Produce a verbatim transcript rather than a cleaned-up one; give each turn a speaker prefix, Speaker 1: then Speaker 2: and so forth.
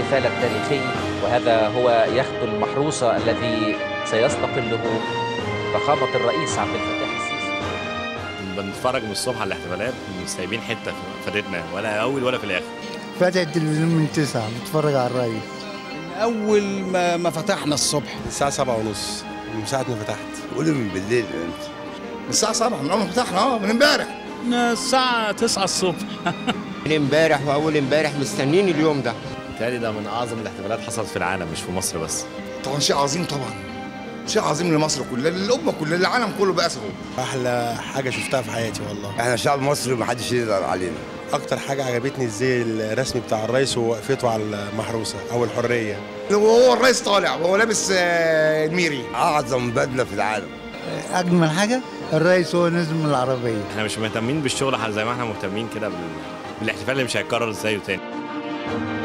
Speaker 1: الاحتفال التاريخي، وهذا هو يخت المحروسة الذي سيستقله فخامة الرئيس عبد الفتاح السيسي.
Speaker 2: بنتفرج من الصبح على الاحتفالات، مش سايبين حتة فاتتنا ولا أول ولا في الآخر.
Speaker 3: فاتح التلفزيون من تسعة بتفرج على الرئيس.
Speaker 4: أول ما ما فتحنا الصبح
Speaker 5: الساعة سبعة ونص من ساعة ما فتحت.
Speaker 6: قولي من بالليل انت.
Speaker 7: من الساعة سبعة من أول ما فتحنا اه من امبارح.
Speaker 8: من الساعة تسعة الصبح.
Speaker 9: من امبارح وأول امبارح مستنين اليوم ده.
Speaker 2: بالتالي ده من أعظم الاحتفالات حصلت في العالم مش في مصر بس.
Speaker 7: طبعا شيء عظيم، طبعا شيء عظيم لمصر كلها، للأمة كلها، للعالم كله بأسره.
Speaker 5: أحلى حاجة شفتها في حياتي والله.
Speaker 6: احنا شعب مصري ومحدش يقدر علينا.
Speaker 5: أكتر حاجة عجبتني الزي الرسمي بتاع الرئيس ووقفته على المحروسة أو الحرية.
Speaker 7: وهو الرئيس طالع وهو لابس الميري.
Speaker 6: أعظم بدلة في العالم.
Speaker 3: أجمل حاجة الرئيس هو نزل من العربية.
Speaker 2: احنا مش مهتمين بالشغل زي ما احنا مهتمين كده بالاحتفال اللي مش هيتكرر زيه تاني.